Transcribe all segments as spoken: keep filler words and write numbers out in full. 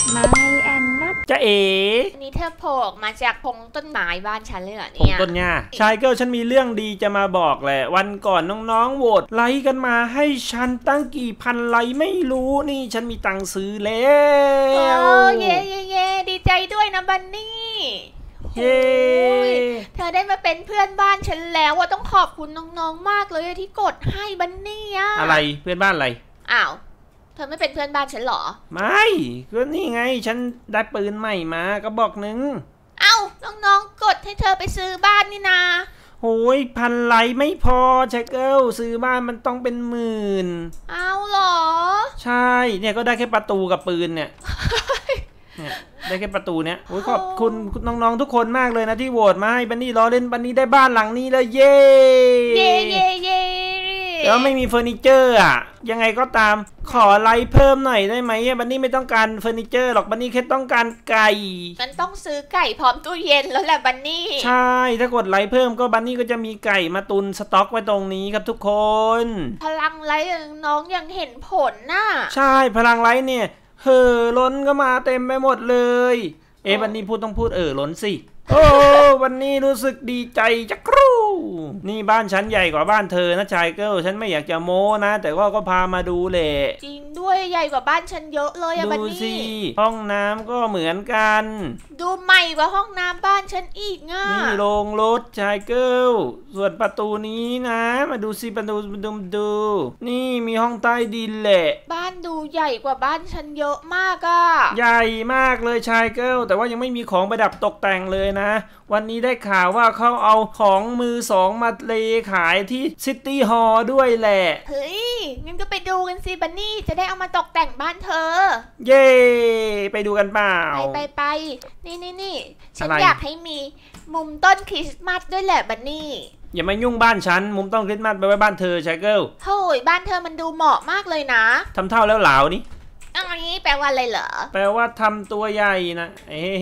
ไม่แอนนัทจะเอ๋นี่เธอโผล่ออกมาจากพงต้นไม้บ้านฉันเลยเหรอเนี่ยพงต้นหญ้าชายเกิลฉันมีเรื่องดีจะมาบอกแหละวันก่อนน้องๆโหวตไลค์กันมาให้ฉันตั้งกี่พันไลค์ไม่รู้นี่ฉันมีตังค์ซื้อแล้วโอ้เย่เย่เย่ดีใจด้วยนะบันนี่เย้เธอได้มาเป็นเพื่อนบ้านฉันแล้วว่าต้องขอบคุณน้องๆมากเลยที่กดให้บันนี่อะอะไรเพื่อนบ้านอะไรอ้าวเธอไม่เป็นเพื่อนบ้านฉันหรอไม่ก็นี่ไงฉันได้ปืนใหม่มาก็บอกหนึ่งเอ้าน้องๆกดให้เธอไปซื้อบ้านนี่นาโอ้ยพันไลค์ไม่พอชายเกิลซื้อบ้านมันต้องเป็นหมื่นเอาหรอใช่เนี่ยก็ได้แค่ประตูกับปืนเนี่ยได้แค่ประตูเนี้ยโอ้ยขอบคุณน้องๆทุกคนมากเลยนะที่โหวตมาให้บันนี่รอเล่นบันนี่ได้บ้านหลังนี้เลยเย้เย้เย้เย้แล้วไม่มีเฟอร์นิเจอร์อ่ะยังไงก็ตามขอไลค์เพิ่มหน่อยได้ไหมบันนี่ไม่ต้องการเฟอร์นิเจอร์หรอกบันนี่แค่ต้องการไก่มันต้องซื้อไก่พร้อมตู้เย็นแล้วแหละบันนี่ใช่ถ้ากดไลค์เพิ่มก็บันนี่ก็จะมีไก่มาตุนสต็อกไว้ตรงนี้ครับทุกคนพลังไลค์น้องยังเห็นผลน่ะใช่พลังไลค์เนี่ยเห่อล้นก็มาเต็มไปหมดเลยเอ๊ะวันนี้พูดต้องพูดเออล้นสิโอ้วันนี้รู้สึกดีใจจักรูนี่บ้านฉันใหญ่กว่าบ้านเธอนะชายเกิลฉันไม่อยากจะโม้นะแต่ว่าก็พามาดูแหละจริงด้วยใหญ่กว่าบ้านฉันเยอะเลยอะบันนี่ดูสิห้องน้ำก็เหมือนกันดูใหม่กว่าห้องน้ำบ้านฉันอีกอ่ะนี่โรงรถชายเกิลส่วนประตูนี้นะมาดูสิประตูดูดูนี่มีห้องใต้ดินแหละบ้านดูใหญ่กว่าบ้านฉันเยอะมากอ่ะใหญ่มากเลยชายเกิลแต่ว่ายังไม่มีของประดับตกแต่งเลยนะวันนี้ได้ข่าวว่าเขาเอาของมือสองมาเลขายที่ซิตี้ฮอลล์ด้วยแหละเฮ้ยงั้นก็ไปดูกันสิบันนี่จะได้เอามาตกแต่งบ้านเธอเย่ไปดูกันเปล่าไปไปไปนี่นี่นี่ฉันอยากให้มีมุมต้นคริสต์มาสด้วยแหละบันนี่อย่ามายุ่งบ้านฉันมุมต้นคริสต์มาสไปไว้บ้านเธอชายเกิลโฮ้ยบ้านเธอมันดูเหมาะมากเลยนะทำเท่าแล้วเหลานี่อันนี้แปลว่าอะไรเหรอแปลว่าทำตัวใหญ่นะเฮ้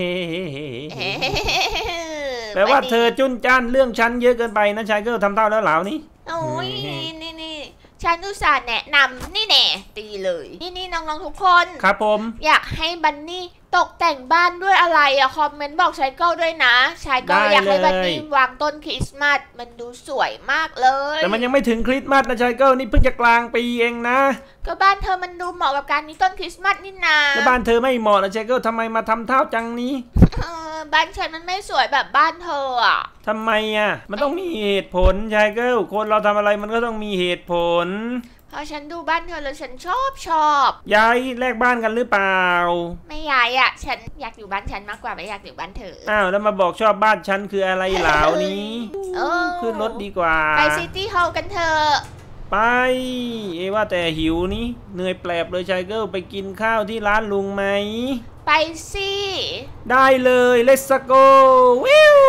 แปลว่าเธอจุ้นจ้านเรื่องฉันเยอะเกินไปนะชายเกิลทำเท่าแล้วเหลานี่โอ้ยนี่นี่ฉันอุตส่าห์แนะนำนี่แน่ตีเลยนี่นี่น้องๆทุกคนครับผมอยากให้บันนี่ตกแต่งบ้านด้วยอะไรอะคอมเมนต์บอกชายเกิลด้วยนะชายเกิลอยากให้บันนี่วางต้นคริสต์มาสมันดูสวยมากเลยแต่มันยังไม่ถึงคริสต์มาสนะชายเกิลนี่เพิ่งจะกลางปีเองนะก็บ้านเธอมันดูเหมาะกับการมีต้นคริสต์มาสนี่นาแล้วบ้านเธอไม่เหมาะนะชายเกิลทำไมมาทำเท่าจังนี้บ้านฉันมันไม่สวยแบบบ้านเธออะทำไมอะมันต้องมีเหตุผลชายเกิลคนเราทำอะไรมันก็ต้องมีเหตุผลพอฉันดูบ้านเธอแล้วฉันชอบชอบย้ายแลกบ้านกันหรือเปล่าไม่ย้ายอ่ะฉันอยากอยู่บ้านฉันมากกว่าไม่อยากอยู่บ้านเธออ้าวแล้วมาบอกชอบบ้านฉันคืออะไรเหล่านี้ขึ้นรถดีกว่าไปซิตี้ฮอลล์กันเถอะไปเอว่าแต่หิวนี่เหนื่อยแปลบเลยชายเกิลไปกินข้าวที่ร้านลุงไหมไปสิได้เลย let's go วิว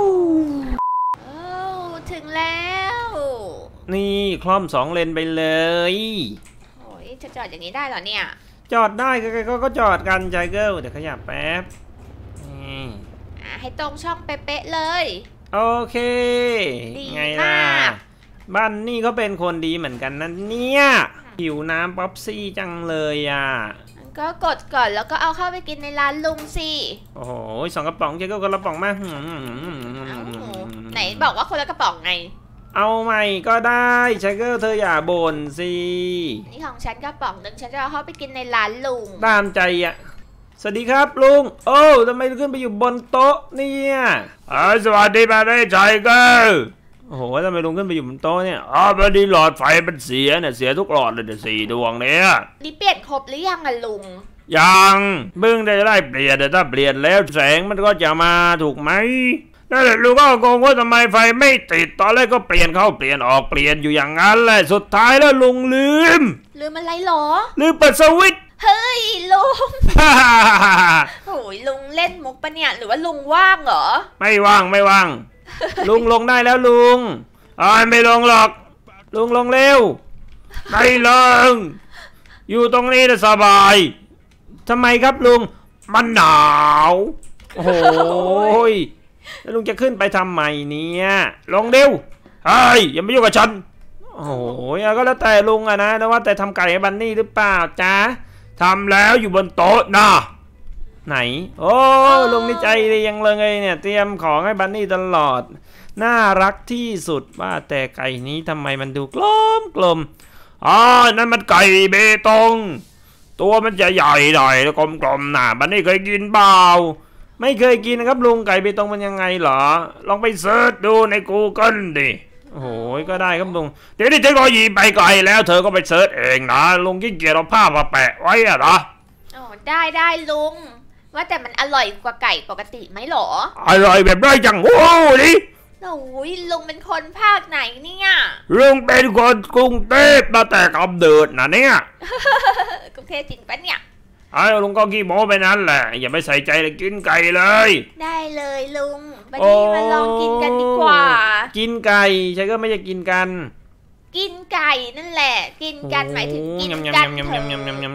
ถึงแล้วนี่คล่อมสองเลนไปเลยโอ้ยจะจอดอย่างนี้ได้เหรอเนี่ยจอดได้ใครๆก็จอดกันชายเกิลเดี๋ยวขยับแป๊บนี่ให้ตรงช่องเป๊ะๆเลยโอเคไงล่ะบ้านนี่เขาเป็นคนดีเหมือนกันนะเนี่ยหิวน้ำป๊อปซี่จังเลยอ่ะก็กดก่อนแล้วก็เอาเข้าไปกินในร้านลุงสิโอ้โหสองกระป๋องเจ๊ก็คนละกระป๋องมากไหนบอกว่าคนละกระป๋องไงเอาใหม่ก็ได้ชายเกิลเธออย่าบ่นสินี่ของฉันกระป๋องหนึ่งฉันจะเอาเข้าไปกินในร้านลุงตามใจอ่ะสวัสดีครับลุงโอ้ทำไมขึ้นไปอยู่บนโต๊ะเนี่ยสวัสดีมาได้ชายเกิลโอ้โหทำไมลุงขึ้นไปอยู่บนโต๊ะเนี่ยอ๋อพอดีหลอดไฟมันเสียเนี่ยเสียทุกหลอดเลยเดี๋ยวสี่ดวงเนี่ยนี่เปลี่ยนครบหรือยังอะลุงยังเพิ่งได้ไล่เปลี่ยนแต่ถ้าเปลี่ยนแล้วแสงมันก็จะมาถูกไหมนั่นแหละลุงก็งงว่าทำไมไฟไม่ติดตอนแรกก็เปลี่ยนเข้าเปลี่ยนออกเปลี่ยนอยู่อย่างนั้นแหละสุดท้ายแล้วลุงลืมลืมอะไรหรอลืมเปิดสวิตช์เฮ้ยลุงโอ้ยลุงเล่นมุกปะเนี่ยหรือว่าลุงว่างเหรอไม่ว่างไม่ว่างลุงลงได้แล้วลุงอ๋อไม่ลงหรอกลุงลงเร็วไม่ลงอยู่ตรงนี้สบายทำไมครับลุงมันหนาวโอ้ยแล้วลุงจะขึ้นไปทำไมเนี่ยลงเร็วเฮ้ยอย่ามายุ่งกับฉันโอ้ยก็แล้วแต่ลุงอะนะแต่ว่าแต่ทำไก่ให้บันนี่หรือเปล่าจ๊ะทำแล้วอยู่บนโต๊ะนะไหนโอ้ลุงนี่ใจดียังเลยเนี่ยเตรียมของให้บันนี่ตลอดน่ารักที่สุดว่าแต่ไก่นี้ทำไมมันดูกลมกลมอ๋อนั่นมันไก่เบตงตัวมันจะใหญ่หน่อยแล้วกลมๆน่ะบันนี่เคยกินเปล่าไม่เคยกินนะครับลุงไก่เบตงมันยังไงเหรอลองไปเสิร์ชดูใน Google ดิโอ้โหก็ได้ครับลุงเดี๋ยวนี้เทคโนโลยีไปไกลแล้วเธอก็ไปเสิร์ชเองนะลุงขี้เกียจเอาภาพมาแปะไว้อะนะอ๋อได้ได้ลุงว่าแต่มันอร่อยกว่าไก่ปกติไหมหรออร่อยแบบไรจังโอ้ดิโอ้ยลุงเป็นคนภาคไหนเนี่ยลุงเป็นคนกรุงเทพมาแต่กำเนิดนะเนี่ยกรุงเทพจริงปะเนี่ยไอ้ลุงก็ขี้โม้ไปนั้นแหละอย่าไปใส่ใจเลยกินไก่เลยได้เลยลุงวันนี้มาลองกินกันดีกว่ากินไก่ใช่ก็ไม่จะกินกันกินไก่นั่นแหละกินกันหมายถึงกินกันเถอะ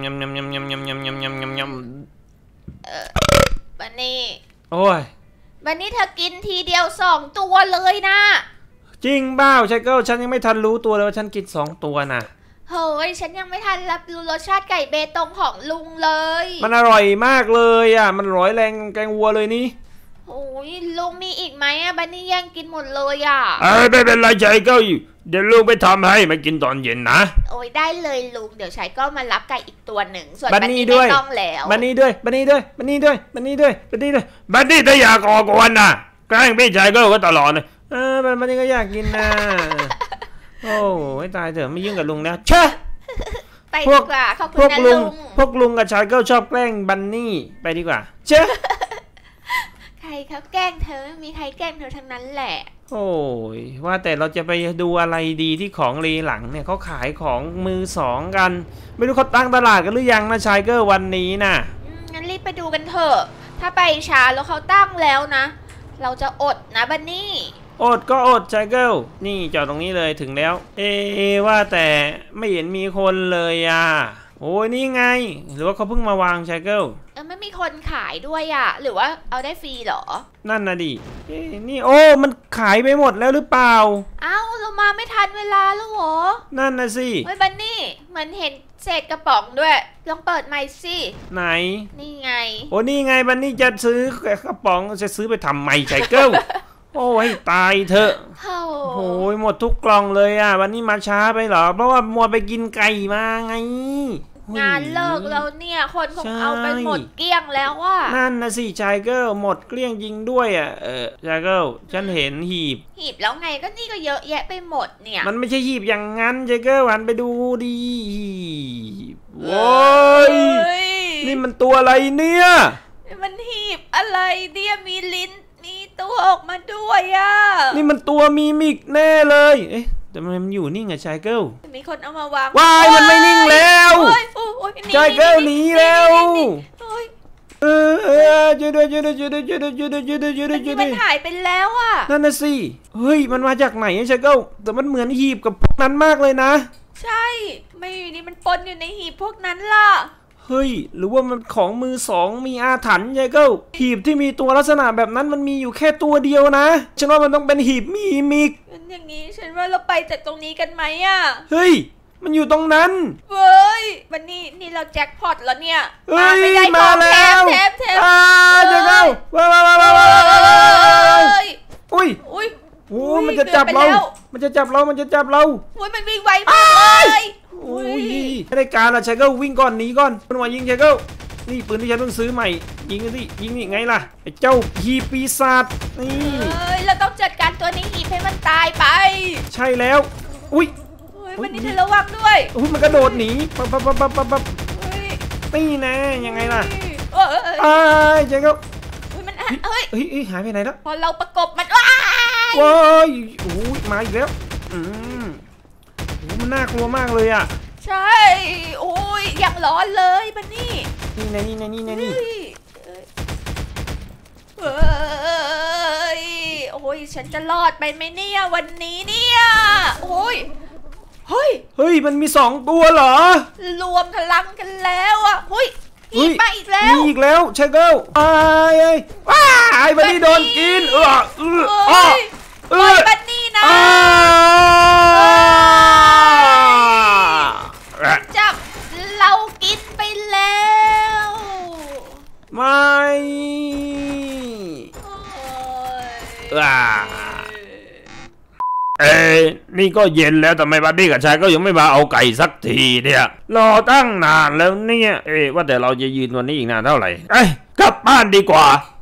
เออวันนี้โอ้ยวันนี้เธอกินทีเดียวสองตัวเลยนะจริงเปล่าใช่ก็ฉันยังไม่ทันรู้ตัวเลยว่าฉันกินสองตัวนะเฮ้ยฉันยังไม่ทันรับรู้รสชาติไก่เบตงของลุงเลยมันอร่อยมากเลยอ่ะมันร้อยแรงแกงวัวเลยนี่โอ้ยลุงมีอีกไหมอ่ะบันนี่ยังกินหมดเลยอ่ะเอ้ยไม่เป็นไรใจก็อยู่เดี๋ยวลุงไปทำให้มากินตอนเย็นนะโอ้ยได้เลยลุงเดี๋ยวชายก็มารับไก่อีกตัวหนึ่งส่วนบันนี่ไม่ต้องแล้วบันนี่ด้วยบันนี่ด้วยบันนี่ด้วยบันนี่ด้วยบันนี่ด้วยบันนี่ถ้าอยากออกกวนนะแกล้งพี่ชายก็ก็ตลอดเลยเออบันนี่ก็อยากกินนะโอ้ยตายเถอะไม่ยุ่งกับลุงแล้วเช่ไปดีกว่าขอบคุณนะลุงพวกลุงกับชายก็ชอบแกล้งบันนี่ไปดีกว่าเช่ใครเขาแกล้งเธอไม่มีใครแกล้งเธอทั้งนั้นแหละโอ้ยว่าแต่เราจะไปดูอะไรดีที่ของรีหลังเนี่ยเขาขายของมือสองกันไม่รู้เขาตั้งตลาดกันหรือยังนะชายเกอร์วันนี้นะงั้นรีบไปดูกันเถอะถ้าไปช้าแล้วเขาตั้งแล้วนะเราจะอดนะบันนี่อดก็อดชายเกิลนี่จอดตรงนี้เลยถึงแล้วเอว่าแต่ไม่เห็นมีคนเลยอ่ะโอ้ยนี่ไงหรือว่าเขาเพิ่งมาวางชายเกิลเออไม่มีคนขายด้วยอ่ะหรือว่าเอาได้ฟรีเหรอนั่นนะดิเอ้นี่โอ้มันขายไปหมดแล้วหรือเปล่าเอ้าเรามาไม่ทันเวลาแล้วเหรอนั่นนะสิเฮ้ยบันนี่มันเห็นเศษกระป๋องด้วยลองเปิดใหม่สิไหนนี่ไงโอ้นี่ไงบันนี่จะซื้อกระป๋องจะซื้อไปทำไมชายเกิลโอ้ยตายเถอะโอ้ยหมดทุกกล่องเลยอ่ะวันนี้มาช้าไปเหรอเพราะว่ามัวไปกินไก่มาไงงานเลิกแล้วเนี่ยคนคงเอาไปหมดเกลี้ยงแล้วว่านั่นนะสิชายเกิลหมดเกลี้ยงจริงด้วยอ่ะเออชายเกิลฉันเห็นหีบหีบแล้วไงก็นี่ก็เยอะแยะไปหมดเนี่ยมันไม่ใช่หีบอย่างงั้นชายเกิลหันไปดูดีโว้ยนี่มันตัวอะไรเนี่ยมันหีบอะไรเนี่ยมีลิ้นมีตัวออกมาด้วยอ่ะนี่มันตัวมีมิกแน่เลยเอ๊ะแต่มันอยู่นิ่งอะชายเกิลมีคนเอามาวางว้ายมันไม่นิ่งแล้วชายเกิลหนีแล้วเออเออช่วยด้วยช่วยด้วยช่วยด้วยช่วยด้วยช่วยด้วยช่วยด้วยช่วยด้วยช่วยด้วยมันหายไปแล้วอ่ะนั่นน่ะสิเฮ้ยมันมาจากไหนชายเกิลแต่มันเหมือนหีบกับพวกนั้นมากเลยนะใช่ไม่อยู่นี่มันปนอยู่ในหีบพวกนั้นล่ะเฮ้ยหรือว่ามันของมือสองมีอาถรรพ์ยายเก้าหีบที่มีตัวลักษณะแบบนั้นมันมีอยู่แค่ตัวเดียวนะฉันว่ามันต้องเป็นหีบมีมิกงั้นอย่างนี้ฉันว่าเราไปจากตรงนี้กันไหมอ่ะเฮ้ยมันอยู่ตรงนั้นเว้ยวันนี้นี่เราแจ็คพอตแล้วเนี่ยมาไม่ได้ของแถมแถมแถมอ่าเจ้าเก้าว้าวว้าวว้าวอุ้ยอุ้ยโอ้มันจะจับเรามันจะจับเรามันจะจับเราโอ้ยมันวิ่งไวมากเลยโอ้ยไม่ได้การละชายเก้าวิ่งก่อนหนีก่อนมันว่ายิงชายเก้านี่ปืนที่ฉันเพิ่งซื้อใหม่ยิงกันสิยิงนี่ไงล่ะไอ้เจ้าหีบปีศาจนี่เฮ้ยเราต้องจัดการตัวนี้หีบให้มันตายไปใช่แล้วอุ้ยวันนี้เธอระวังด้วยอุ้ยมันกระโดดหนีปั๊บปั๊บปั๊บปั๊บปั๊บนี่นะยังไงล่ะไอ้ชายเก้ามันเฮ้ยเฮ้ยหายไปไหนแล้วพอเราประกบมันว้ายว้ายโอ้ยมาอีกแล้วอืมมันน่ากลัวมากเลยอ่ะใช่โอ้ยอย่างร้อนเลยบันนี่นี่นะนี่นะนี่นะนี่เฮ้ยโอ้ยฉันจะรอดไปไหมเนี่ยวันนี้เนี่ยโอ้ยเฮ้ยเฮ้ยมันมีสองตัวเหรอรวมพลังกันแล้วอ่ะเฮ้ยอีกมาอีกแล้วอีกแล้วเชเกิลไอ้ไอ้ว้าไอ้บันนี่โดนกินเออเออเออปล่อยบันนี่นะจับเรากินไปแล้วไม่อ่าเอ้ยนี่ก็เย็นแล้วทำไมบัดดี้กับชายก็ยังไม่มาเอาไก่สักทีเนี่ยรอตั้งนานแล้วเนี่ยเอ้ว่าแต่เราจะยืนวันนี้อีกนานเท่าไหร่เอ้ยกลับบ้านดีกว่า